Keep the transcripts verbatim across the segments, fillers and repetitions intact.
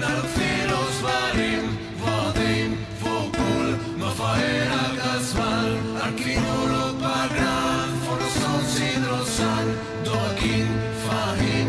naród filosfarim, vodim, focul, mafaera casval, archinulo pagran, forson sidrosan, doakin, fahim,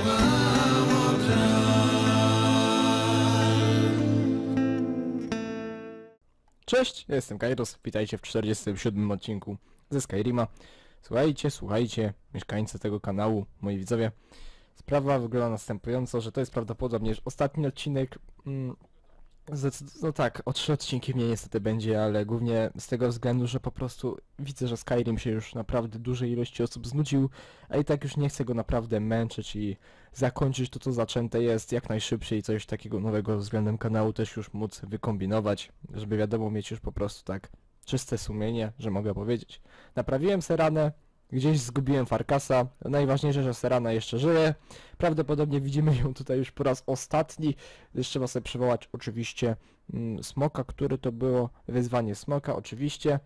Cześć, ja jestem Kairos, witajcie w czterdziestym siódmym odcinku ze Skyrima. Słuchajcie, słuchajcie, mieszkańcy tego kanału, moi widzowie. Sprawa wygląda następująco, że to jest prawdopodobnie już ostatni odcinek. Mm, no tak, o trzy odcinki mnie niestety będzie, ale głównie z tego względu, że po prostu widzę, że Skyrim się już naprawdę dużej ilości osób znudził, a i tak już nie chcę go naprawdę męczyć i zakończyć to, co zaczęte jest jak najszybciej i coś takiego nowego względem kanału też już móc wykombinować, żeby wiadomo mieć już po prostu tak czyste sumienie, że mogę powiedzieć. Naprawiłem Seranę, gdzieś zgubiłem Farkasa, najważniejsze, że Serana jeszcze żyje, prawdopodobnie widzimy ją tutaj już po raz ostatni, jeszcze trzeba sobie przywołać oczywiście mm, Smoka, który to było, wyzwanie Smoka oczywiście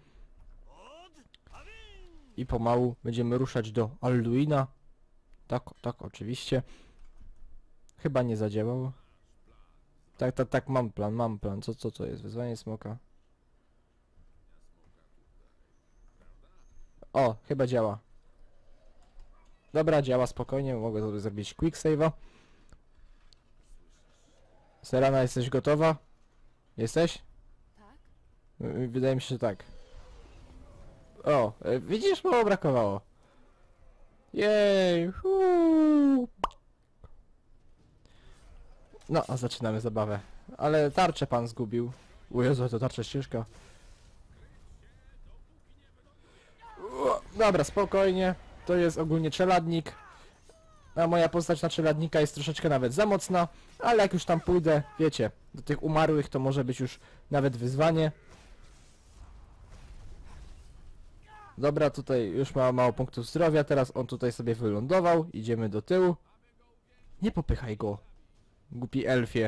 i pomału będziemy ruszać do Alduina, tak, tak oczywiście, chyba nie zadziałało, tak, tak, tak, mam plan, mam plan, co, co to jest, wyzwanie Smoka, o, chyba działa. Dobra, działa spokojnie, mogę sobie zrobić quick save'a. Serana, jesteś gotowa? Jesteś? Tak? Y, Wydaje mi się, że tak. O, y, widzisz, mało brakowało. Jej! Huu. No, a zaczynamy zabawę. Ale tarczę pan zgubił. O Jezu, to tarcza ścieżka. O, dobra, spokojnie. To jest ogólnie czeladnik. A moja postać na czeladnika jest troszeczkę nawet za mocna, ale jak już tam pójdę, wiecie, do tych umarłych to może być już nawet wyzwanie. Dobra, tutaj już ma mało punktów zdrowia, teraz on tutaj sobie wylądował, idziemy do tyłu. Nie popychaj go, głupi elfie.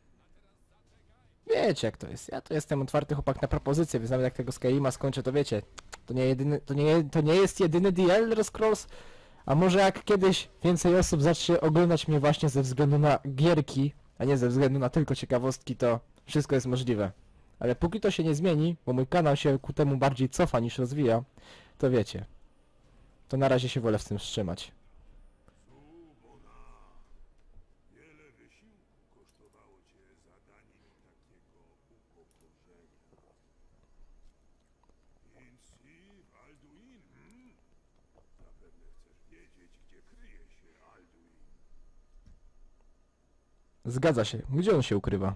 Wiecie jak to jest, ja to jestem otwarty chłopak na propozycje, więc nawet jak tego Skyrima skończę, to wiecie, to nie, jedyny, to nie, to nie jest jedyny The Elder Scrolls, a może jak kiedyś więcej osób zacznie oglądać mnie właśnie ze względu na gierki, a nie ze względu na tylko ciekawostki, to wszystko jest możliwe. Ale póki to się nie zmieni, bo mój kanał się ku temu bardziej cofa niż rozwija, to wiecie, to na razie się wolę z tym wstrzymać. Zgadza się. Gdzie on się ukrywa?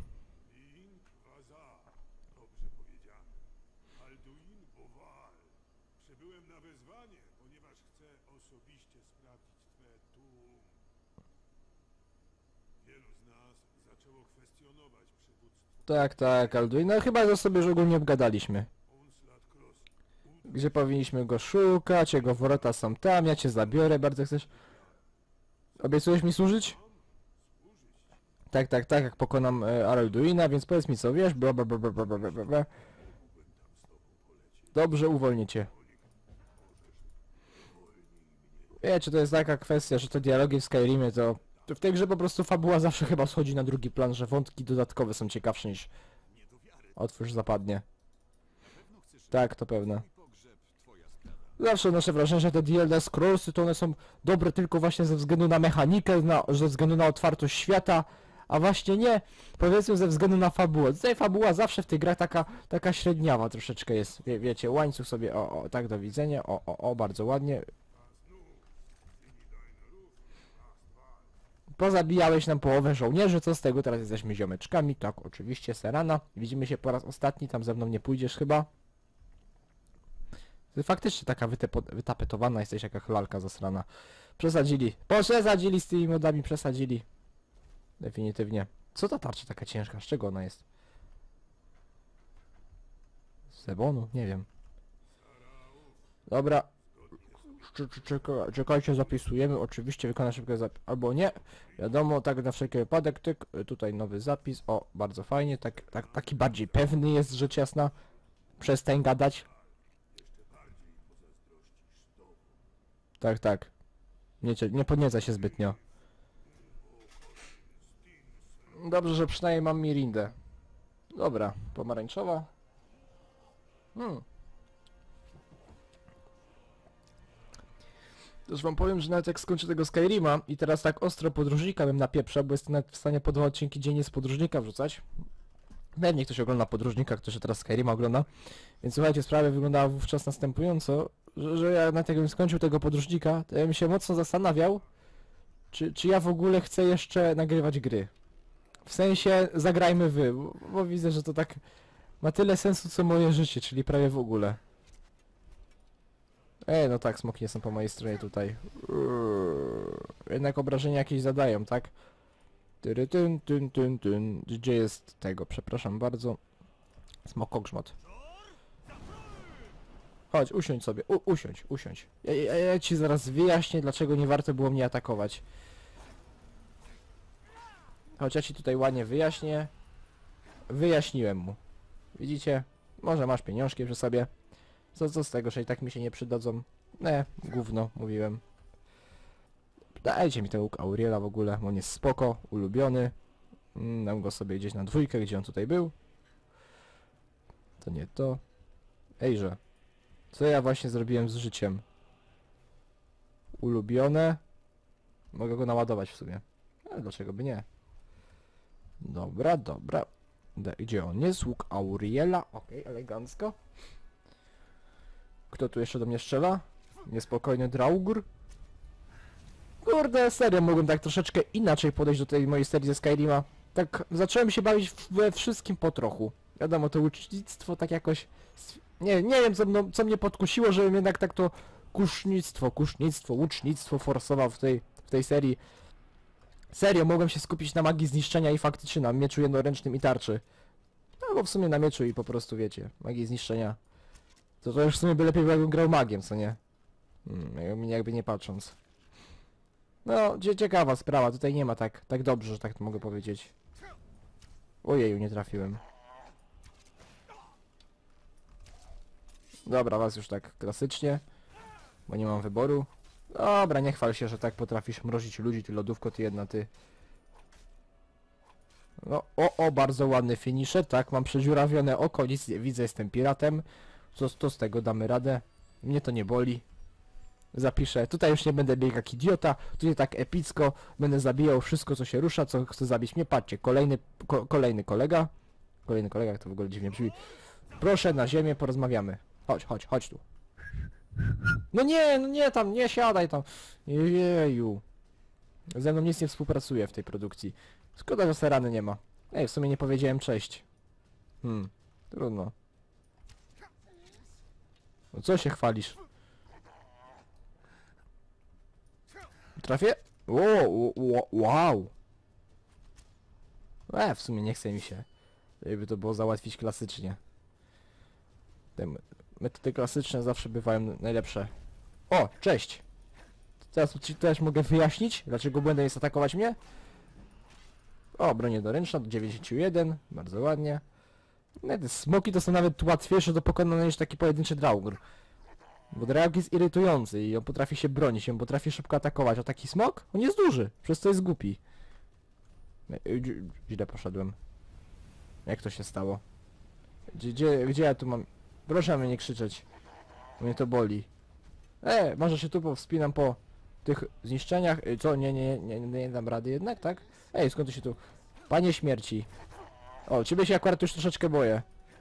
Dobrze powiedziane. Alduin Bowal. Przybyłem na wezwanie, ponieważ chcę osobiście sprawdzić Twe tłum. Wielu z nas zaczęło kwestionować przywództwo. Tak, tak, Alduin. No chyba że sobie już ogólnie obgadaliśmy. Onslaught Cross. Gdzie powinniśmy go szukać, jego wrota są tam, ja cię zabiorę, bardzo chcesz. Obiecujesz mi służyć? Tak, tak, tak, jak pokonam e, Alduina, więc powiedz mi co wiesz, bla bla bla bla bla bla bla bla. Dobrze, uwolnię cię. Wiecie, to jest taka kwestia, że te dialogi w Skyrimie to... to w tej grze po prostu fabuła zawsze chyba schodzi na drugi plan, że wątki dodatkowe są ciekawsze niż... Otwórz zapadnie. Tak, to pewne. Zawsze nasze wrażenie, że te D L D Scrollsy to one są dobre tylko właśnie ze względu na mechanikę, na, ze względu na otwartość świata, a właśnie nie, powiedzmy ze względu na fabułę. Tutaj fabuła zawsze w tych grach taka, taka średniawa troszeczkę jest, Wie, wiecie, łańcuch sobie, o, o, tak do widzenia, o, o, o, bardzo ładnie. Pozabijałeś nam połowę żołnierzy, co z tego, teraz jesteśmy ziomeczkami, tak, oczywiście, Serana. Widzimy się po raz ostatni, tam ze mną nie pójdziesz chyba. Faktycznie taka wytapetowana jesteś, jaka chlalka zasrana. Przesadzili. Przesadzili z tymi modami, przesadzili. Definitywnie. Co ta tarcza taka ciężka? Z czego ona jest? Z Sebonu? Nie wiem. Dobra. Czeka, czekajcie, zapisujemy. Oczywiście wykona szybko zapis. Albo nie. Wiadomo, tak na wszelki wypadek. Tyk. Tutaj nowy zapis. O, bardzo fajnie. Tak, tak, taki bardziej pewny jest, rzecz jasna. Przestań gadać. Tak, tak. Nie, nie podnieca się zbytnio. Dobrze, że przynajmniej mam Mirindę. Dobra, pomarańczowa. Hmm. Też wam powiem, że nawet jak skończę tego Skyrima i teraz tak ostro podróżnika bym napieprzał, bo jestem nawet w stanie po dwa odcinki dziennie z podróżnika wrzucać. Pewnie ktoś ogląda podróżnika, ktoś teraz Skyrima ogląda. Więc słuchajcie, sprawa wyglądała wówczas następująco, że, że ja nawet jakbym skończył tego podróżnika, to ja bym się mocno zastanawiał, czy, czy ja w ogóle chcę jeszcze nagrywać gry. W sensie zagrajmy wy, bo, bo widzę, że to tak ma tyle sensu co moje życie, czyli prawie w ogóle. Ej, no tak, smoki nie są po mojej stronie tutaj. Jednak obrażenia jakieś zadają, tak? Tyry, tyn, tyn, tyn, tyn. Gdzie jest tego? Przepraszam bardzo. Smokogrzmot. Chodź, usiądź sobie. U, usiądź, usiądź. Ja, ja, ja ci zaraz wyjaśnię, dlaczego nie warto było mnie atakować. Chodź, ja ci tutaj ładnie wyjaśnię. Wyjaśniłem mu. Widzicie? Może masz pieniążki przy sobie. Co, co z tego, że i tak mi się nie przydadzą? Ne, gówno, mówiłem. Dajcie mi ten łuk Auriela w ogóle, bo on jest spoko, ulubiony. Mm, dam go sobie gdzieś na dwójkę, gdzie on tutaj był. To nie to. Ejże. Co ja właśnie zrobiłem z życiem? Ulubione. Mogę go naładować w sumie. Ale dlaczego by nie? Dobra, dobra. De, gdzie on jest? Łuk Auriela. Okej, okay, elegancko. Kto tu jeszcze do mnie strzela? Niespokojny Draugr. Kurde, serio, mogłem tak troszeczkę inaczej podejść do tej mojej serii ze Skyrima. Tak, zacząłem się bawić we wszystkim po trochu. Wiadomo, to łucznictwo tak jakoś... Nie, nie wiem, co, no, co mnie podkusiło, żebym jednak tak to kusznictwo, kusznictwo, łucznictwo forsował w tej, w tej serii. Serio, mogłem się skupić na magii zniszczenia i faktycznie na mieczu jednoręcznym i tarczy. Albo w sumie na mieczu i po prostu, wiecie, magii zniszczenia. To, to już w sumie by lepiej, jakbym grał magiem, co nie? Hmm, jakby nie patrząc. No, cie ciekawa sprawa, tutaj nie ma tak, tak dobrze, że tak to mogę powiedzieć. Ojeju, nie trafiłem. Dobra, was już tak klasycznie, bo nie mam wyboru. Dobra, nie chwal się, że tak potrafisz mrozić ludzi, ty lodówko, ty jedna, ty. No, o, o, bardzo ładny finisher, tak, mam przedziurawione oko, nic nie widzę, jestem piratem. Co to z tego, damy radę. Mnie to nie boli. Zapiszę, tutaj już nie będę biegł jak idiota, tutaj tak epicko, będę zabijał wszystko co się rusza, co chce zabić mnie. Patrzcie, kolejny, ko kolejny kolega. Kolejny kolega, jak to w ogóle dziwnie brzmi. Proszę na ziemię, porozmawiamy. Chodź, chodź, chodź tu. No nie, no nie tam, nie siadaj tam. Jeju. Ze mną nic nie współpracuje w tej produkcji. Szkoda, że serany nie ma. Ej, w sumie nie powiedziałem cześć. Hmm, trudno. No co się chwalisz? Trafię? Wow, wow, wow. E, w sumie nie chce mi się. Jakby to było załatwić klasycznie. Te metody klasyczne zawsze bywają najlepsze. O, cześć! Teraz ci też mogę wyjaśnić, dlaczego błędem jest atakować mnie. O, broń jednoręczna do dziewięćdziesiąt jeden, bardzo ładnie. No, te smoki to są nawet łatwiejsze do pokonania niż taki pojedynczy Draugr. Bo Draug jest irytujący i on potrafi się bronić, on potrafi szybko atakować, a taki smok? On jest duży, przez co jest głupi. Źle poszedłem. Jak to się stało? Gdzie, gdzie, gdzie ja tu mam... Proszę na mnie nie krzyczeć. Mnie to boli. E, może się tu powspinam po tych zniszczeniach. Co? Nie, nie, nie, nie, nie dam rady jednak, tak? Ej, skąd ty się tu... Panie śmierci. O, ciebie się akurat już troszeczkę boję.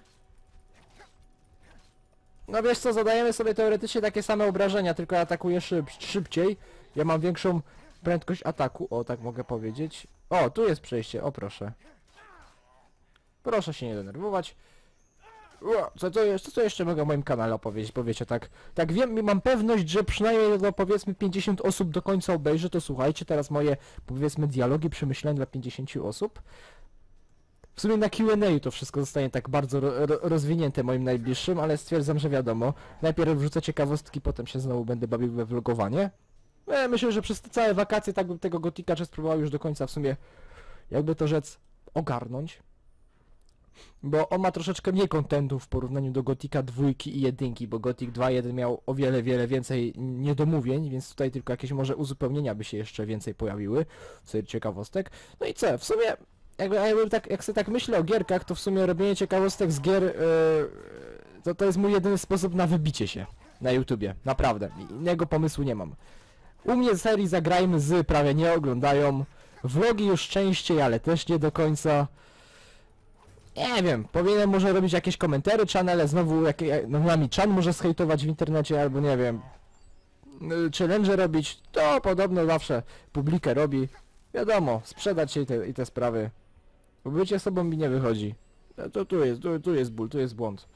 No wiesz co, zadajemy sobie teoretycznie takie same obrażenia, tylko ja atakuję szyb szybciej. Ja mam większą prędkość ataku, o tak mogę powiedzieć. O, tu jest przejście, o proszę. Proszę się nie denerwować. O, co, to jest, co jeszcze mogę o moim kanale opowiedzieć, powiecie tak. Tak wiem, mam pewność, że przynajmniej no, powiedzmy pięćdziesiąt osób do końca obejrzy, to słuchajcie teraz moje powiedzmy dialogi, przemyślenia dla pięćdziesięciu osób. W sumie na Q and A to wszystko zostanie tak bardzo ro ro rozwinięte moim najbliższym, ale stwierdzam, że wiadomo. Najpierw wrzucę ciekawostki, potem się znowu będę bawił we vlogowanie. E, myślę, że przez te całe wakacje tak bym tego Gotika czas spróbował już do końca w sumie, jakby to rzec, ogarnąć. Bo on ma troszeczkę mniej kontentów w porównaniu do Gotika dwójki i jedynki, bo Gotik dwa jeden miał o wiele, wiele więcej niedomówień, więc tutaj tylko jakieś może uzupełnienia by się jeszcze więcej pojawiły, co ciekawostek. No i co, w sumie jakby, jakby tak, jak sobie tak myślę o gierkach, to w sumie robienie ciekawostek z gier, yy, to, to jest mój jedyny sposób na wybicie się na YouTubie, naprawdę, innego pomysłu nie mam. U mnie serii Zagrajmy z prawie nie oglądają, vlogi już częściej, ale też nie do końca. Nie wiem, powinienem może robić jakieś komentary channele, znowu jakie, no nami Chan może zhejtować w internecie, albo nie wiem, yy, challenge robić, to podobno zawsze publikę robi. Wiadomo, sprzedać się i te, i te sprawy. Bo bycie sobą mi nie wychodzi. No to tu jest, tu, tu jest ból, tu jest błąd.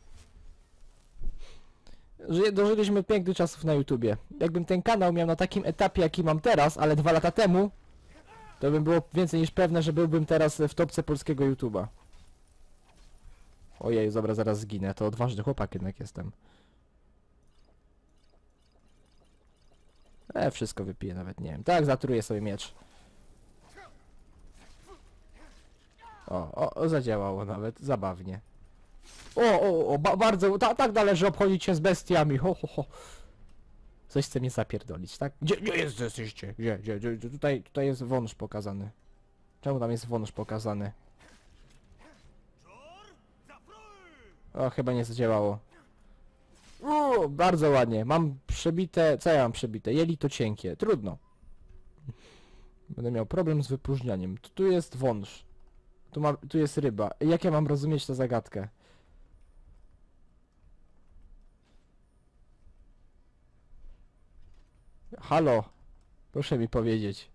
Ży, dożyliśmy pięknych czasów na YouTubie. Jakbym ten kanał miał na takim etapie, jaki mam teraz, ale dwa lata temu, to bym było więcej niż pewne, że byłbym teraz w topce polskiego YouTube'a. Ojej, dobra, zaraz zginę. To odważny chłopak jednak jestem. E, wszystko wypiję, nawet nie wiem. Tak, zatruję sobie miecz. O, o, o, zadziałało nawet, zabawnie. O, o, o, ba bardzo, ta, tak należy obchodzić się z bestiami, ho, ho, ho. Coś chce mnie zapierdolić, tak? Gdzie, gdzie jest, jesteście? Gdzie, gdzie, gdzie, gdzie, tutaj, tutaj jest wąż pokazany. Czemu tam jest wąż pokazany? O, chyba nie zadziałało. O, bardzo ładnie, mam przebite, co ja mam przebite? Jelito cienkie, trudno. Będę miał problem z wypróżnianiem. Tu, tu jest wąż. Tu, ma, tu jest ryba. Jak ja mam rozumieć tę zagadkę? Halo? Proszę mi powiedzieć.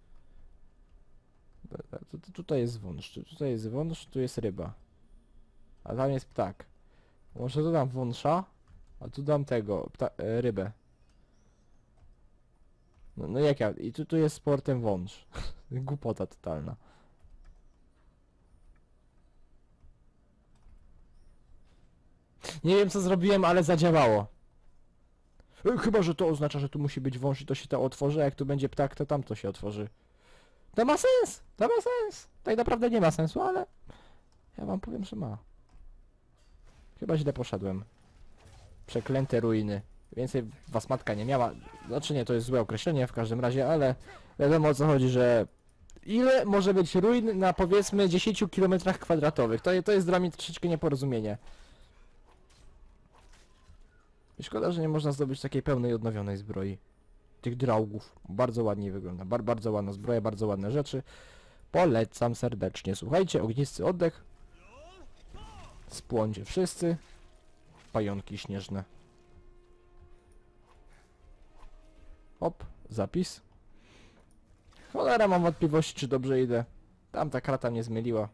Tu, tu, tutaj jest wąż, tu, tutaj jest wąż, tu jest ryba. A tam jest ptak. Może tu dam wąża, a tu dam tego, pta, e, rybę. No, no jak ja? I tu, tu jest sportem wąż. Głupota totalna. Nie wiem co zrobiłem, ale zadziałało. E, Chyba, że to oznacza, że tu musi być wąż i to się to otworzy, a jak tu będzie ptak, to tam to się otworzy. To ma sens! To ma sens! Tak naprawdę nie ma sensu, ale... Ja wam powiem, że ma. Chyba źle poszedłem. Przeklęte ruiny. Więcej was matka nie miała. Znaczy nie, to jest złe określenie w każdym razie, ale... Wiadomo o co chodzi, że... Ile może być ruin na powiedzmy dziesięciu kilometrach kwadratowych? To, to jest dla mnie troszeczkę nieporozumienie. I szkoda, że nie można zdobyć takiej pełnej, odnowionej zbroi. Tych draugów. Bardzo ładnie wygląda. Bar bardzo ładna zbroja, bardzo ładne rzeczy. Polecam serdecznie. Słuchajcie, ognisty oddech. Spłońcie wszyscy. Pająki śnieżne. Hop, zapis. Cholera, mam wątpliwości, czy dobrze idę. Tamta krata mnie zmyliła.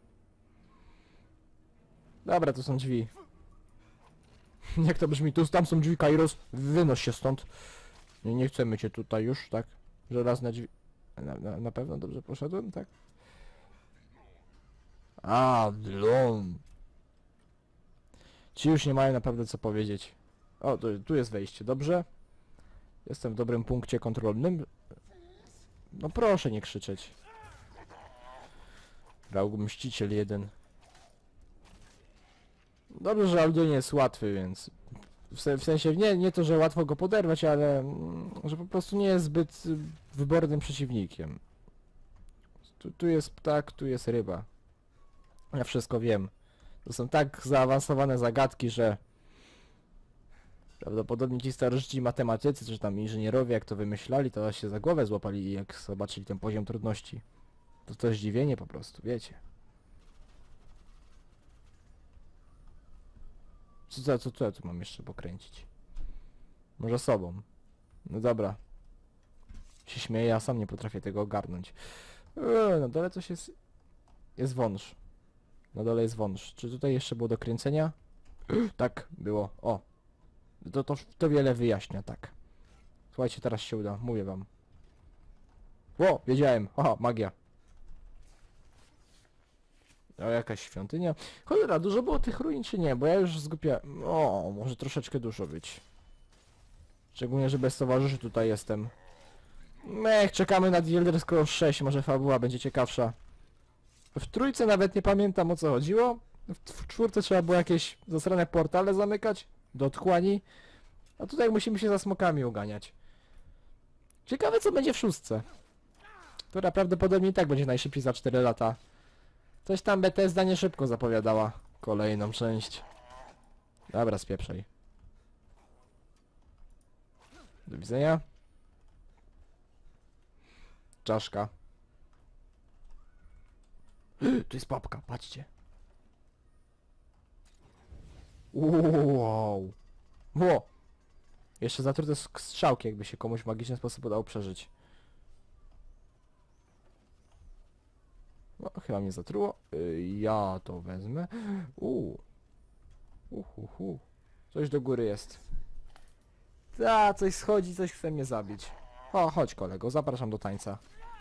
Dobra, to są drzwi. Jak to brzmi? Tu, tam są drzwi, Kairos. Wynoś się stąd. Nie, nie chcemy cię tutaj już, tak? Żelazne drzwi... Na, na, na pewno dobrze poszedłem, tak? A, Dlon. Ci już nie mają naprawdę co powiedzieć. O, tu, tu jest wejście, dobrze? Jestem w dobrym punkcie kontrolnym. No proszę nie krzyczeć. Raug Mściciel jeden. Dobrze, że Alduin jest łatwy, więc... W, se w sensie, nie, nie to, że łatwo go poderwać, ale... mm, że po prostu nie jest zbyt y, wybornym przeciwnikiem. Tu, tu jest ptak, tu jest ryba. Ja wszystko wiem. To są tak zaawansowane zagadki, że... Prawdopodobnie ci starożytni matematycy, czy tam inżynierowie, jak to wymyślali, to się za głowę złapali, jak zobaczyli ten poziom trudności. To to zdziwienie po prostu, wiecie. Co, co, co, co ja tu mam jeszcze pokręcić? Może sobą. No dobra. Się śmieję, ja sam nie potrafię tego ogarnąć. Eee, na dole coś jest... Jest wąż. Na dole jest wąż. Czy tutaj jeszcze było do kręcenia? Tak, było. O. To, to, to wiele wyjaśnia, tak. Słuchajcie, teraz się uda, mówię wam. O, wiedziałem. Aha, magia. O, jakaś świątynia. Cholera, dużo było tych ruin czy nie? Bo ja już zgubiłem. O, może troszeczkę dużo być. Szczególnie, że bez towarzyszy tutaj jestem. Mech, czekamy na The Elder Scrolls sześć, może fabuła będzie ciekawsza. W trójce nawet nie pamiętam o co chodziło. W, w czwórce trzeba było jakieś zasrane portale zamykać do otchłani. A tutaj musimy się za smokami uganiać. Ciekawe co będzie w szóstce. Która prawdopodobnie i tak będzie najszybciej za cztery lata. Coś tam Bethesda nie szybko zapowiadała kolejną część. Dobra, spieprzaj. Do widzenia. Czaszka. Tu jest papka, patrzcie. Wow. Ło. Jeszcze zatrute sk- strzałki, jakby się komuś w magiczny sposób udało przeżyć. No, chyba mnie zatruło. Y, ja to wezmę. Uuu. Uhuhu. Coś do góry jest. Ta, coś schodzi, coś chce mnie zabić. O, chodź kolego, zapraszam do tańca.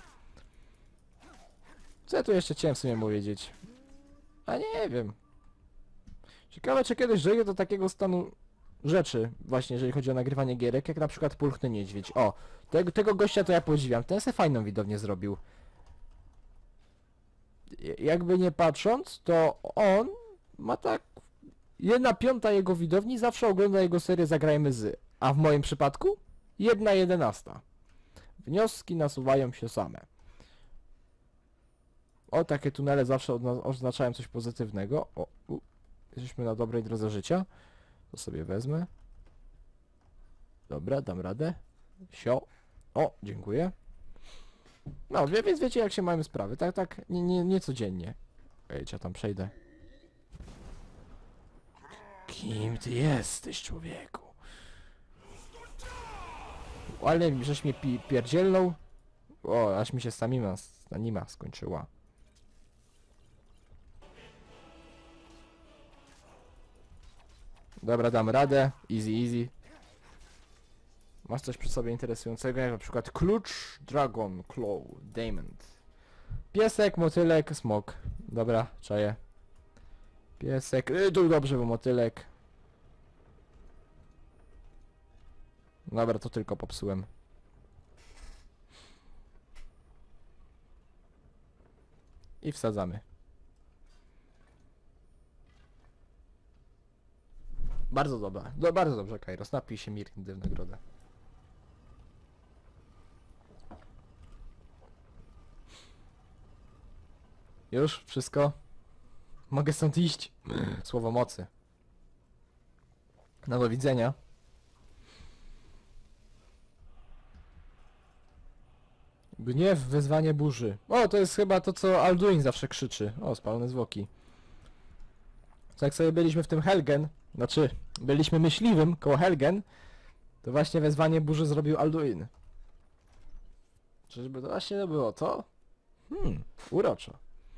Co ja tu jeszcze chciałem sobie powiedzieć? A nie wiem. Ciekawe, czy kiedyś dojdzie do takiego stanu rzeczy, właśnie jeżeli chodzi o nagrywanie gierek, jak na przykład Pulchny Niedźwiedź. O, tego, tego gościa to ja podziwiam, ten se fajną widownię zrobił. Jakby nie patrząc, to on ma tak... Jedna piąta jego widowni zawsze ogląda jego serię Zagrajmy z, a w moim przypadku jedna jedenasta. Wnioski nasuwają się same. O, takie tunele zawsze oznaczają coś pozytywnego. O, u, jesteśmy na dobrej drodze życia. To sobie wezmę. Dobra, dam radę. Sio. O, dziękuję. No, wie, więc wiecie jak się mamy sprawy. Tak, tak, nie, nie, nie codziennie. Ej, ja tam przejdę. Kim ty jesteś, człowieku? Ale żeś mnie pi pierdzielnął. O, aż mi się stamina, stamina skończyła. Dobra, dam radę. Easy, easy. Masz coś przy sobie interesującego, jak na przykład klucz, dragon, claw, diamond. Piesek, motylek, smok. Dobra, czaję. Piesek, yy, tu dobrze, bo motylek. Dobra, to tylko popsułem. I wsadzamy. Bardzo dobra, do, bardzo dobrze, Kairos. Napij się Mirindy w nagrodę. Już? Wszystko? Mogę stąd iść? Słowo mocy. No do widzenia. Gniew, wezwanie burzy. O, to jest chyba to, co Alduin zawsze krzyczy. O, spalone zwłoki. Co jak sobie byliśmy w tym Helgen, znaczy, byliśmy myśliwym koło Helgen, to właśnie wezwanie burzy zrobił Alduin. Czyżby to właśnie to było to? Hmm, uroczo.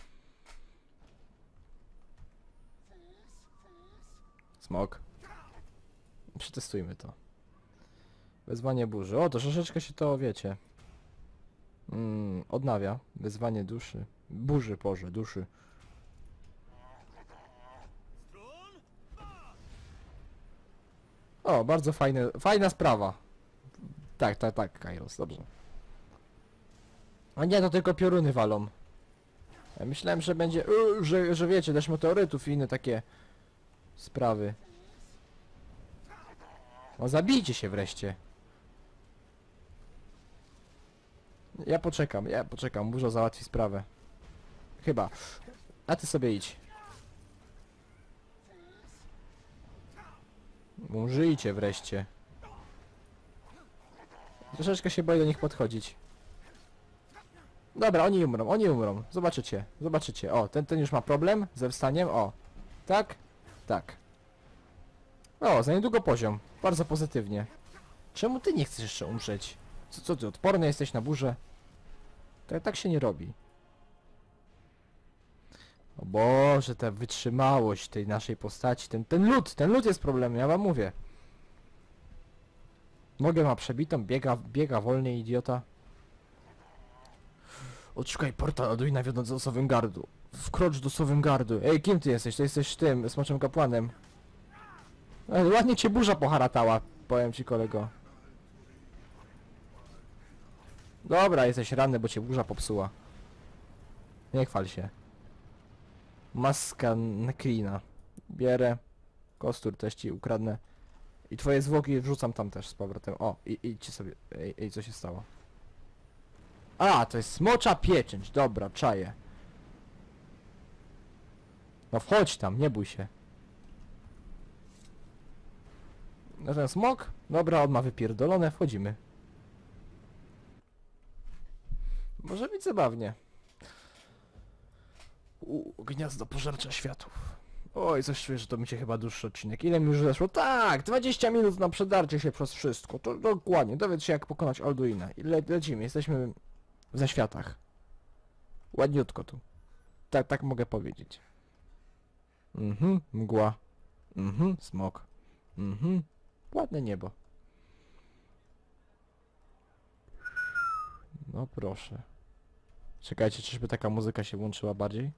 Smok. Przetestujmy to. Wezwanie burzy. O, to troszeczkę się to, wiecie... Mm, odnawia. Wezwanie duszy. Burzy, Boże, duszy. O, bardzo fajne, fajna sprawa. Tak, tak, tak, Kairos, dobrze. A nie, to tylko pioruny walą. Ja myślałem, że będzie, yy, że, że wiecie, deszcz meteorytów i inne takie sprawy. O, zabijcie się wreszcie. Ja poczekam, ja poczekam, burza załatwi sprawę. Chyba. A ty sobie idź. Umrzyjcie wreszcie. Troszeczkę się boję do nich podchodzić. Dobra, oni umrą, oni umrą. Zobaczycie, zobaczycie. O, ten, ten już ma problem ze wstaniem. O, tak, tak. O, za niedługo poziom. Bardzo pozytywnie. Czemu ty nie chcesz jeszcze umrzeć? Co, co ty, odporny jesteś na burzę? Tak, tak się nie robi. O Boże, ta wytrzymałość tej naszej postaci, ten, ten lód, ten lód jest problemem, ja wam mówię. Nogę ma przebitą, biega, biega wolniej, idiota. Odszukaj portal Alduina wiodący do Sovngardu. Wkrocz do Sovngardu. Ej, kim ty jesteś? To jesteś tym, smoczym kapłanem. Ej, ładnie cię burza poharatała, powiem ci, kolego. Dobra, jesteś ranny, bo cię burza popsuła. Nie chwal się. Maska Nekrina. Bierę. Kostur też ci ukradnę. I twoje zwłoki wrzucam tam też z powrotem. O, i idźcie sobie. Ej, ej, co się stało? A, to jest smocza pieczęć. Dobra, czaję. No wchodź tam, nie bój się. No ten smok? Dobra, on ma wypierdolone, wchodzimy. Może być zabawnie. U, gniazdo pożarcia światów. Oj, coś czuję, że to będzie chyba dłuższy odcinek. Ile mi już zeszło? Tak, dwadzieścia minut na przedarcie się przez wszystko. To dokładnie, dowiedz się jak pokonać Alduina. I le lecimy, jesteśmy w zaświatach. Ładniutko tu. Tak, tak mogę powiedzieć. Mhm, mgła. Mhm, smok. Mhm, ładne niebo. No proszę. Czekajcie, czyżby taka muzyka się włączyła bardziej?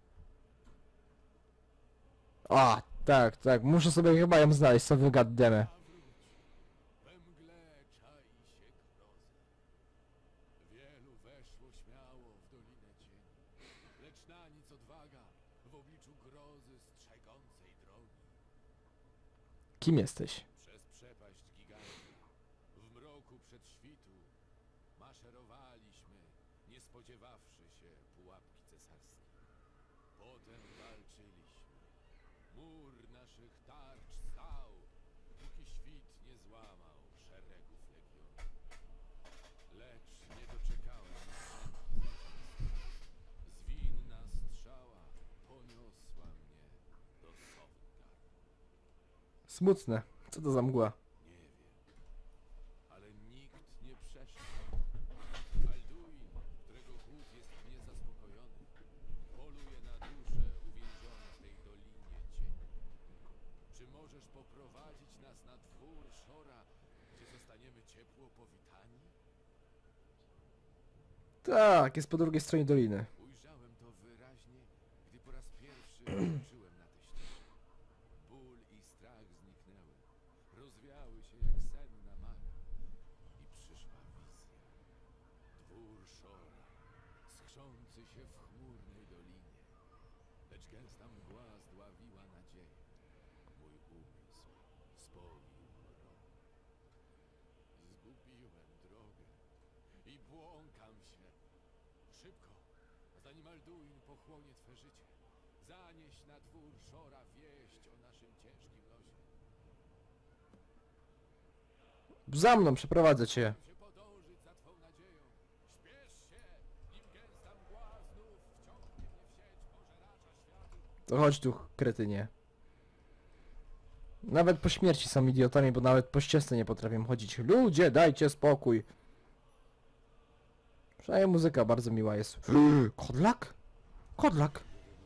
A, tak, tak, muszę sobie chyba ją znaleźć, co wygaddemy. We mgle czai się groza. Wielu weszło śmiało w dolinę cieni, lecz na nic odwaga w obliczu grozy strzegącej drogi. Kim jesteś? Przez przepaść giganta, w mroku przedświtu, maszerowaliśmy, nie spodziewawszy się pułapki cesarskiej. Potem walczyliśmy. Mur naszych tarcz stał, póki świt nie złamał szeregów legionu. Lecz nie doczekałem męki zwycięstwa. Zwinna strzała poniosła mnie do Sovngardu. Smutne. Co to za mgła? Nie wiem, ale nikt nie przeszedł. Alduin, którego głód jest niezaspokojony, poluje na dusze uwięzione w tej dolinie cieni. Czy możesz poprowadzić nas na dwór Shora, gdzie zostaniemy ciepło powitani? Tak, jest po drugiej stronie doliny. Ujrzałem to wyraźnie, gdy po raz pierwszy wróciłem na tę ścieżkę. Ból i strach zniknęły, rozwiały się jak senna mara i przyszła wizja. Dwór Shora, skrzący się w chmurnej dolinie, lecz gęsta mgła zdławiła nadzieję. Mój umysł spoił mrok. Zgubiłem drogę i błąkam się. Szybko, zanim Alduin pochłonie twe życie, zanieś na dwór Shora wieść o naszym ciężkim losie. Za mną, przeprowadzę cię. Chcę podążyć za twą nadzieją. Śpiesz się, nim gęsta mgła znów wciągnie mnie w sieć pożeracza światów. To chodź tu, kretynie. Nawet po śmierci są idiotami, bo nawet po ścieżce nie potrafią chodzić. Ludzie, dajcie spokój. Przynajmniej muzyka bardzo miła jest. Kodlak? Kodlak?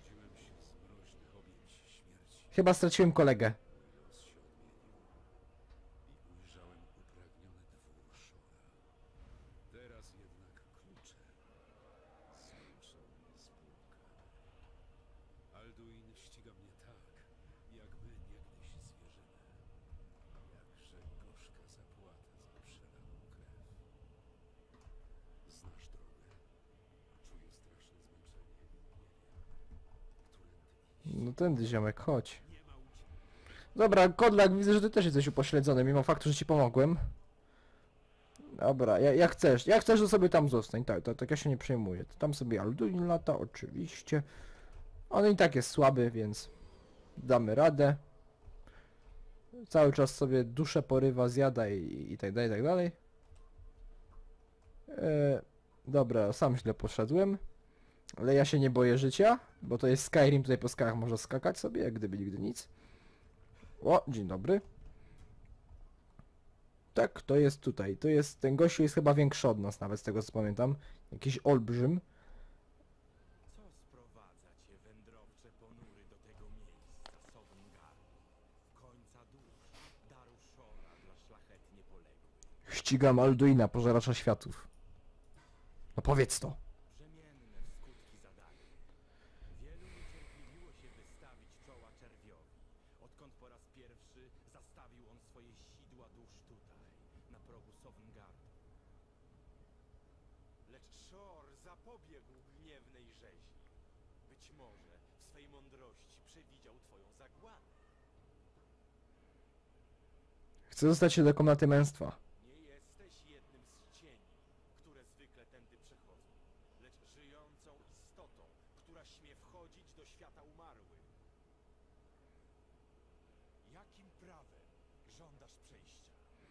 Chyba straciłem kolegę. Ujrzałem upragniony dwór Shora. Teraz jednak klucze zmęczą mnie spółka. Alduin ściga mnie tak, jakby niegdyś zwierzynę. Jakże gorzka zapłata za przelaną krew. Znasz drogę. Czuję straszne zmęczenie. Nie wiem, którędy iść. No tędy ziomek, chodź. Dobra, Kodlak, widzę, że ty też jesteś upośledzony, mimo faktu, że ci pomogłem. Dobra, ja- jak chcesz, jak chcesz, to sobie tam zostań, tak, tak, tak ja się nie przejmuję. Tam sobie Alduin lata, oczywiście. On i tak jest słaby, więc damy radę. Cały czas sobie duszę porywa, zjada i, i tak dalej, i tak dalej. E, dobra, sam źle poszedłem. Ale ja się nie boję życia, bo to jest Skyrim, tutaj po skałach można skakać sobie, jak gdyby nigdy nic. O, dzień dobry. Tak, to jest tutaj. To jest, ten gościu jest chyba większy od nas, nawet z tego co pamiętam. Jakiś olbrzym. Co sprowadza cię, wędrowcze ponury, do tego miejsca, Sovngardu? Końca dusz, daru Shora dla szlachetnie poległych. Ścigam Alduina, pożeracza światów. No powiedz to. Brzemienne w skutki zadanie. Wielu niecierpliwiło się wystawić czoła czerwiowi, odkąd po raz pierwszy zastawił on swoje sidła dusz tutaj, na progu Sovngardu. Lecz Shor zapobiegł gniewnej rzezi. Być może w swej mądrości przewidział twoją zagładę. Chcę dostać się do komnaty męstwa. Nie jesteś jednym z cieni, które zwykle tędy przechodzą, lecz żyjącą istotą, która śmie wchodzić do świata umarłych. Jakim prawem żądasz przejścia?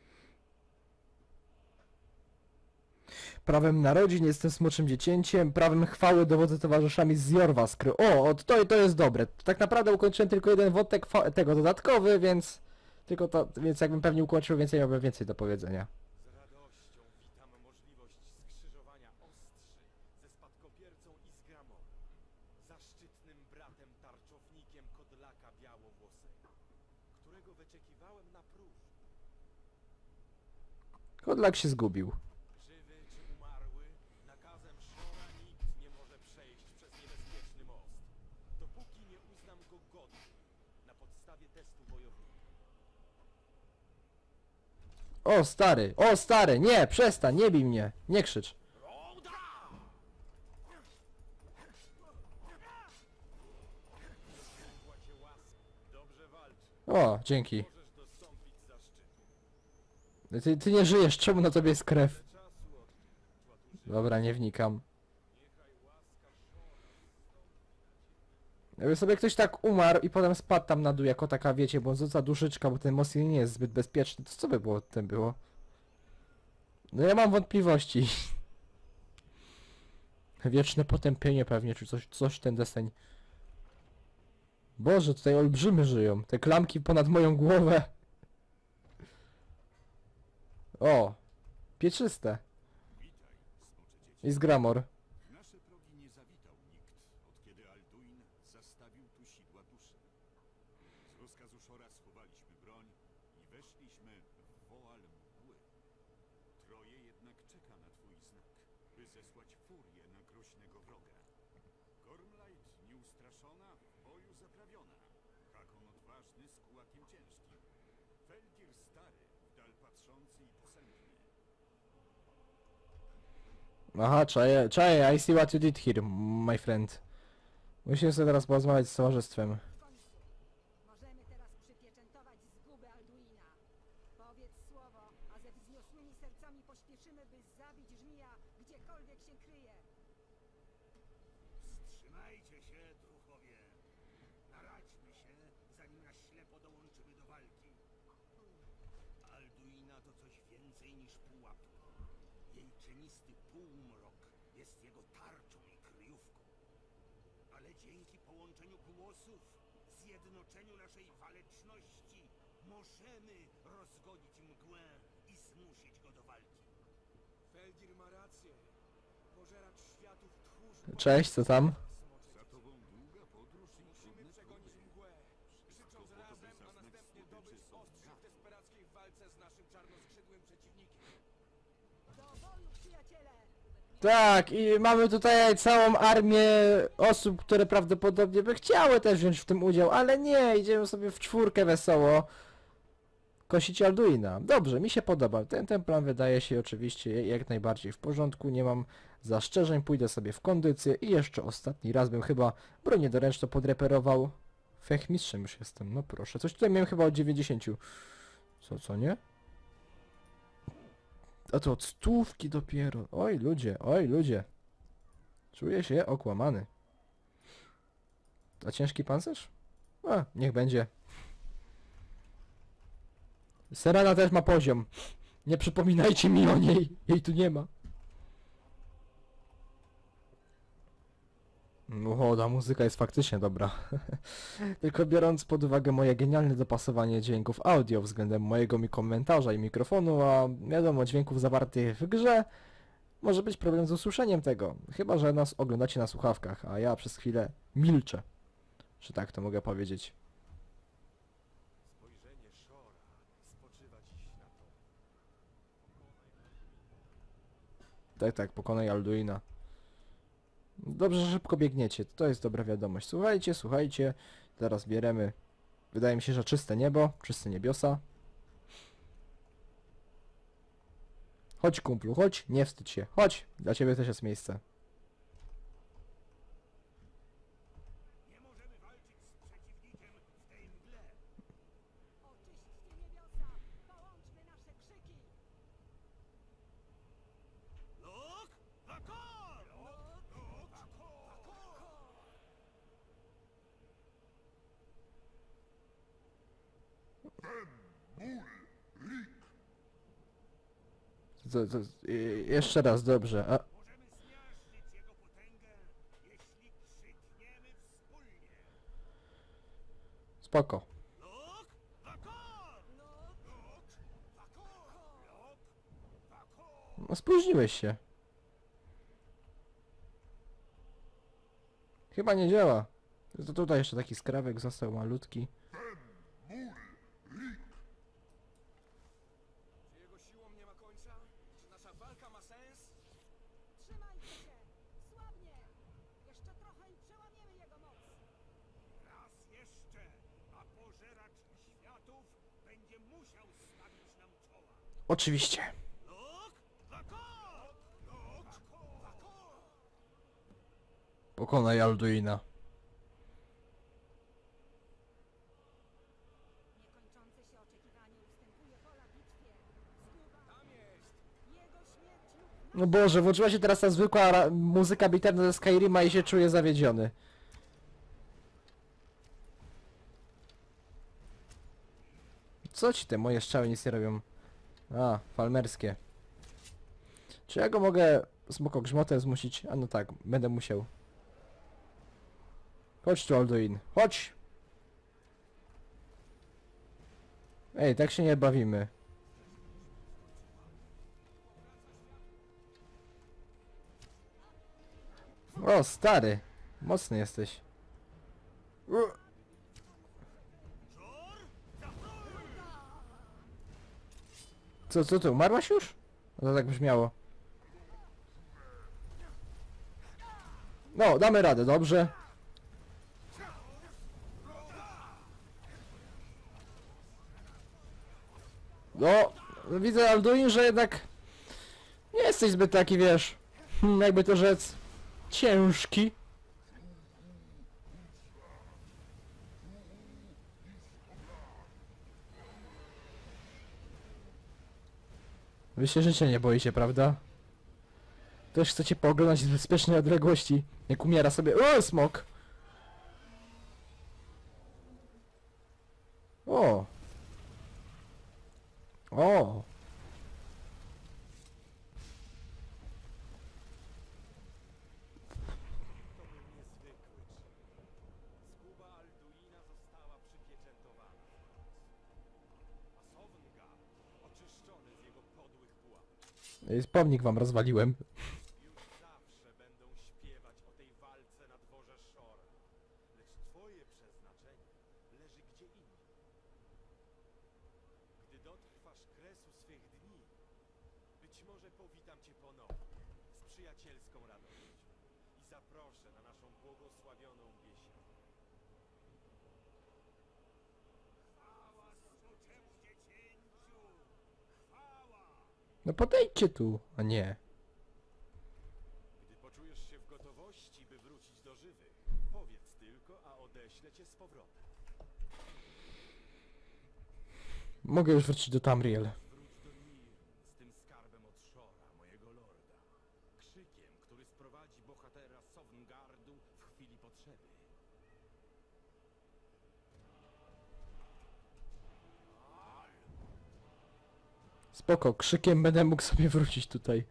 Prawem narodzin jestem smoczym dziecięciem, prawem chwały dowodzę towarzyszami z Jorwaskry. O, od to, to jest dobre. Tak naprawdę ukończyłem tylko jeden wątek fa- tego dodatkowy, więc... Tylko to, więc jakbym pewnie ukończył więcej, miałbym więcej do powiedzenia. Z radością witam możliwość skrzyżowania ostrzy ze spadkobiercą Izgramora, zaszczytnym bratem tarczownikiem Kodlaka Białowłosego, którego wyczekiwałem na próżno. Kodlak się zgubił. Żywy czy umarły, nakazem Shora nikt nie może przejść przez niebezpieczny most, dopóki nie uznam go godnym na podstawie testu wojownika. O stary, o stary, nie, przestań, nie bij mnie, nie krzycz. Płacie łask, dobrze walczy, O, dzięki. możesz dostąpić zaszczytu. Ty, ty nie żyjesz, czemu na tobie jest krew? Czasu od Łaturzy, Dobra, nie wnikam. niechaj łaska Shora Jakby sobie ktoś tak umarł i potem spadł tam na dół jako taka, wiecie, błądząca duszyczka, bo ten most nie jest zbyt bezpieczny, to co by było tym było? No ja mam wątpliwości. Wieczne potępienie pewnie, czy coś, coś ten deseń. Boże, tutaj olbrzymy żyją. Te klamki ponad moją głowę. O, pieczyste. Witaj, smocze dzieci. I z Gramor. W nasze progi nie zawitał nikt, od kiedy Alduin zastawił tu sidła duszy. Z rozkazu Shora schowaliśmy broń i weszliśmy w woal mgły. Troje jednak czeka na twój znak, by zesłać furię na groźnego wroga. Gormlight nieustraszona, w boju zaprawiona. Hakon odważny z kułakiem ciężkim. Felgir stary, w dal patrzący i posępny. Aha, czaję, czaję, I see what you did here, my friend. Musimy sobie teraz porozmawiać z towarzystwem. W końcu. Możemy teraz przypieczętować zgubę Alduina. Powiedz słowo, a ze wzniosłymi sercami pośpieszymy, by zabić żmija, gdziekolwiek się kryje. Wstrzymajcie się, druhowie. Naradźmy się, zanim na ślepo dołączymy do walki. Alduina to coś więcej niż pułapka. Jej cienisty półmrok jest jego tarczą i kryjówką. Ale dzięki połączeniu głosów, zjednoczeniu naszej waleczności, możemy rozgodzić mgłę i zmusić go do walki. Felgir ma rację. Pożeracz światów tchórzy. Cześć, co tam? Za tobą długa podróż i Musimy trudne przegonić próby. mgłę, życząc po to, by razem, a zaznać następnie zdobyczy dobyć ostrzy w Sogdiana. desperackiej walce z naszym czarnoskrzydłym przeciwnikiem. Do boju, przyjaciele! Tak, i mamy tutaj całą armię osób, które prawdopodobnie by chciały też wziąć w tym udział, ale nie, idziemy sobie w czwórkę wesoło kosić Alduina. Dobrze, mi się podoba. Ten, ten plan wydaje się oczywiście jak najbardziej w porządku, nie mam zastrzeżeń, pójdę sobie w kondycję i jeszcze ostatni raz bym chyba bronię doręczną podreperował. Fechmistrzem już jestem, no proszę. Coś tutaj miałem chyba od dziewięćdziesięciu. Co, co nie? A to od stówki dopiero. Oj ludzie, oj ludzie. Czuję się okłamany. A ciężki pancerz? A, niech będzie. Serana też ma poziom. Nie przypominajcie mi o niej. Jej tu nie ma. No, ta muzyka jest faktycznie dobra. Tylko biorąc pod uwagę moje genialne dopasowanie dźwięków audio względem mojego mi komentarza i mikrofonu, a wiadomo dźwięków zawartych w grze, może być problem z usłyszeniem tego. Chyba że nas oglądacie na słuchawkach, a ja przez chwilę milczę. Czy tak to mogę powiedzieć? Spojrzenie Shora spoczywa dziś na to. Tak, tak, pokonaj Alduina. Dobrze, że szybko biegniecie, to jest dobra wiadomość. Słuchajcie, słuchajcie, teraz bieremy, wydaje mi się, że czyste niebo, czyste niebiosa. Chodź kumplu, chodź, nie wstydź się, chodź, dla ciebie też jest miejsce. Nie możemy walczyć z przeciwnikiem w tej mgle. Oczyśćcie niebiosa! Połączmy nasze krzyki! Lok! Hakor! Lok! Lok! Hakor! to, to, y, jeszcze raz, dobrze. A, Możemy zmiażdżyć jego potęgę, jeśli krzykniemy wspólnie. spoko. Lok, wakor! Lok, wakor! Lok, wakor! No spóźniłeś się. Chyba nie działa. To tutaj jeszcze taki skrawek został malutki. Czy jego siłą nie ma końca? Czy nasza walka ma sens? Trzymajcie się! Słabnie! Jeszcze trochę i przełamiemy jego moc! Raz jeszcze, a pożeracz światów będzie musiał stawić nam czoła. Oczywiście. Lok, wakor! Lok, wakor! Pokonaj Alduina. Niekończące się oczekiwanie ustępuje pola bitwie. Zguba! Tam jest! Jego śmierć lub No Boże, włączyła się teraz ta zwykła ra- muzyka bitewna ze Skyrima i się czuję zawiedziony. Co ci te moje strzały nic nie robią? A, falmerskie. Czy ja go mogę smokogrzmotem zmusić? A no tak, będę musiał. Chodź tu, Alduin. Chodź! Ej, tak się nie bawimy. O, stary. Mocny jesteś. U. Co, co ty, umarłaś już? No to tak brzmiało. No, damy radę, dobrze. No, widzę, Alduin, że jednak nie jesteś zbyt taki, wiesz, hmm, jakby to rzec, ciężki. Wy się życie nie boicie, prawda? Też chcecie pooglądać z bezpiecznej odległości, jak umiera sobie... O, smok! O! O! To był niezwykły czyn. Zguba Alduina została przypieczętowana. A Sovngarde oczyszczony z jego podłych pułapek. Jest pomnik wam rozwaliłem. Już zawsze będą śpiewać o tej walce na dworze Shora. Lecz twoje przeznaczenie leży gdzie indziej. Gdy dotrwasz kresu swych dni, być może powitam cię ponownie z przyjacielską radością i zaproszę na naszą błogosławioną biesiadę. Chwała smoczemu dziecięciu! Chwała! No podejdźcie tu, a nie. Gdy poczujesz się w gotowości, by wrócić do żywych, powiedz tylko, a odeślę cię z powrotem. Mogę już wrócić do Tamriel. Wróć do Nirn z tym skarbem od Shora, mojego lorda. Krzykiem, który sprowadzi bohatera Sovngardu w chwili potrzeby. Spoko, krzykiem będę mógł sobie wrócić tutaj.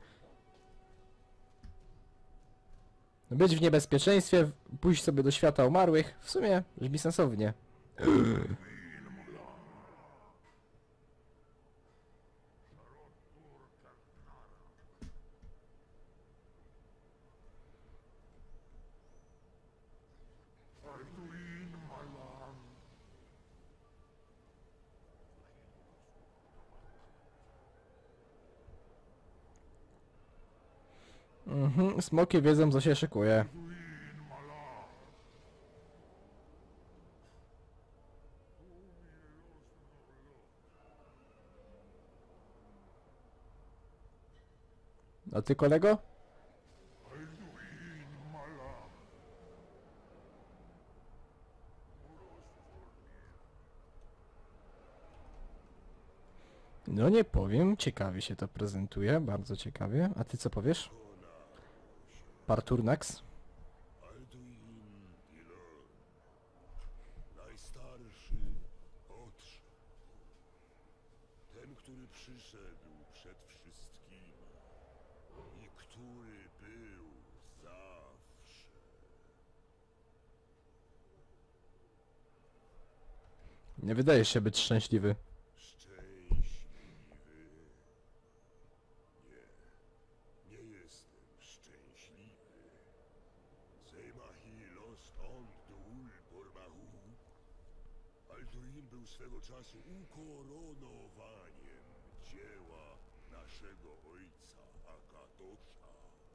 Być w niebezpieczeństwie, pójść sobie do świata umarłych. W sumie brzmi sensownie. Mhm, smoki wiedzą, co się szykuje. A ty, kolego? No nie powiem, ciekawie się to prezentuje, bardzo ciekawie. A ty co powiesz? Parturnax? Alduin Ilon, najstarszy odszedł. Ten, który który przyszedł przed wszystkimi i który był zawsze. Nie wydajesz się być szczęśliwy. Szczęśliwy? Nie, nie jestem szczęśliwy. Sejmahi lost on dul pormahu. Alduin był swego czasu ukoronowaniem dzieła naszego ojca Akatosza.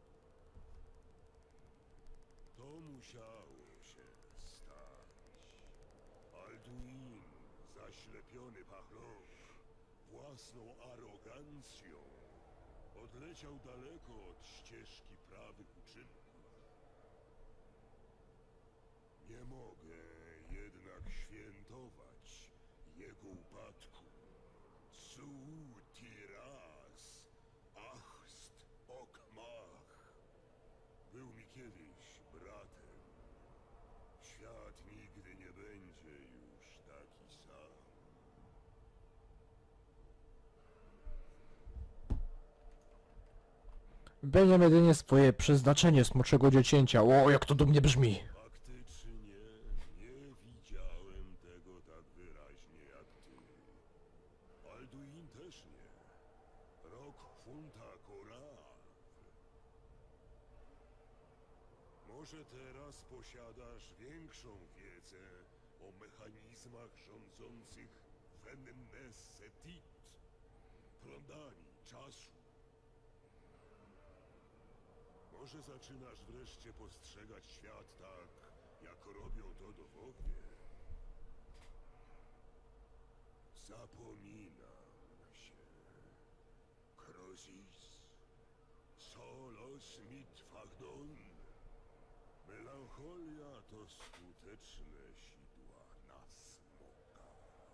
To musiało się stać. Alduin, zaślepiony pachlok, własną arogancją, odleciał daleko od ścieżki prawych uczynków. Nie mogę jednak świętować jego upadku. Suutiras, achst okmach. Był mi kiedyś bratem. Świat nigdy nie będzie już taki sam. Wypełniam jedynie swoje przeznaczenie smoczego dziecięcia. O, jak to do mnie brzmi. Faktycznie nie widziałem tego tak wyraźnie jak ty. Alduin też nie. Rok funta Koraw. Może teraz posiadasz większą wiedzę o mechanizmach rządzących Fennesetit, prądami czasu. Może zaczynasz wreszcie postrzegać świat tak, jak robią to dowowie. Zapominam się. Krozis, solos mit fagdon. Melancholia to skuteczne sidła na smoka.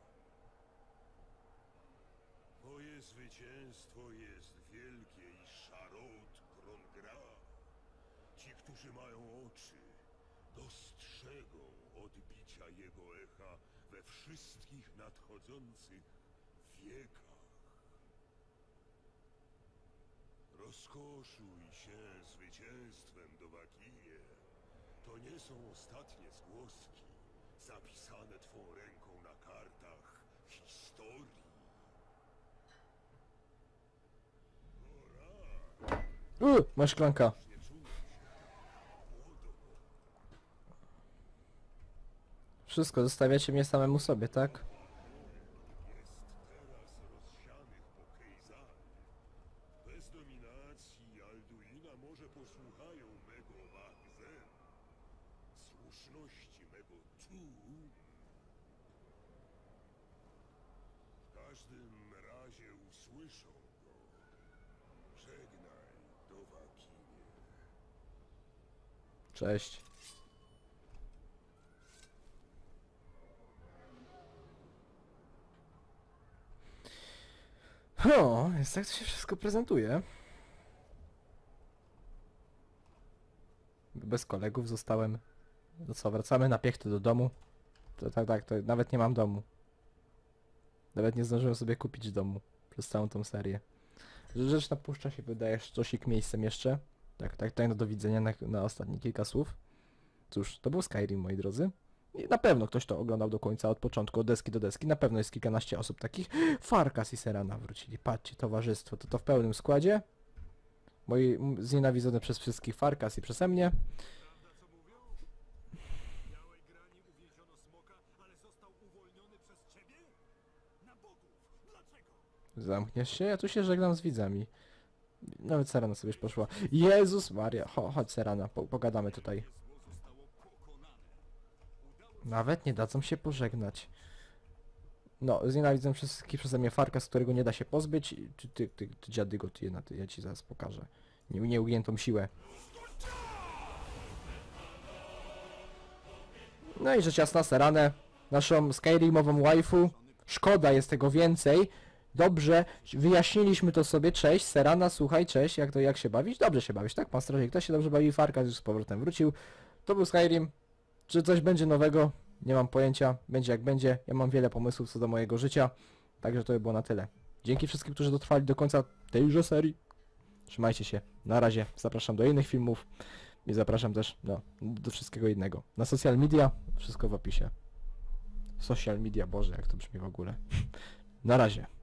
Twoje zwycięstwo jest wielkie i szarot Krongra. Ci, którzy mają oczy, dostrzegą odbicia jego echa we wszystkich nadchodzących wiekach. Rozkoszuj się zwycięstwem, Dowakinie. To nie są ostatnie zgłoski zapisane twą ręką na kartach historii. Pora. U, masz szklanka. Nie czuję się młodo. Wszystko, zostawiacie mnie samemu sobie, tak? Jest teraz rozsianych po Kejzary. Bez dominacji Alduina może posłuchają mego Wachzen, słuszności mego Tu. W każdym razie usłyszą go. Żegnaj, Dowakinie. Cześć. O, jest tak to się wszystko prezentuje. Bez kolegów zostałem. No co, wracamy na piechty do domu. To tak, tak, to nawet nie mam domu. Nawet nie zdążyłem sobie kupić domu przez całą tą serię. Rzecz na puszcza się wydaje sztosik miejscem jeszcze. Tak, tak, tak, no do widzenia na, na ostatnie kilka słów. Cóż, to był Skyrim, moi drodzy. I na pewno ktoś to oglądał do końca, od początku, od deski do deski. Na pewno jest kilkanaście osób takich. Farkas i Serana wrócili. Patrzcie, towarzystwo, to to w pełnym składzie. Moi m- znienawidzone przez wszystkich Farkas i przeze mnie. Prawda co mówią? W białej grani uwięziono smoka, ale został uwolniony przez ciebie? Na bogów! Dlaczego? Zamkniesz się? Ja tu się żegnam z widzami. Nawet Serana sobie już poszła. Jezus Maria, Cho, chodź Serana, po, pogadamy tutaj. Zło zostało pokonane. Udało Nawet nie dadzą się pożegnać. No, znienawidzę wszystkich przeze mnie Farkas, którego nie da się pozbyć. I Ty, ty, ty, ty dziadygo, ty jedna, ty, ja ci zaraz pokażę. Nie, nieugiętą siłę. No i rzecz jasna, Seranę, naszą Skyrimową waifu. Szkoda jest tego więcej. Dobrze, wyjaśniliśmy to sobie. Cześć, Serana, słuchaj, cześć, jak to, jak się bawić? Dobrze się bawić, tak? Pan strażnik też się dobrze bawi, Farkas już z powrotem wrócił. To był Skyrim. Czy coś będzie nowego? Nie mam pojęcia. Będzie jak będzie. Ja mam wiele pomysłów co do mojego życia. Także to by było na tyle. Dzięki wszystkim, którzy dotrwali do końca tejże serii. Trzymajcie się. Na razie. Zapraszam do innych filmów. I zapraszam też no, do wszystkiego innego. Na social media. Wszystko w opisie. Social media, Boże, jak to brzmi w ogóle. Na razie.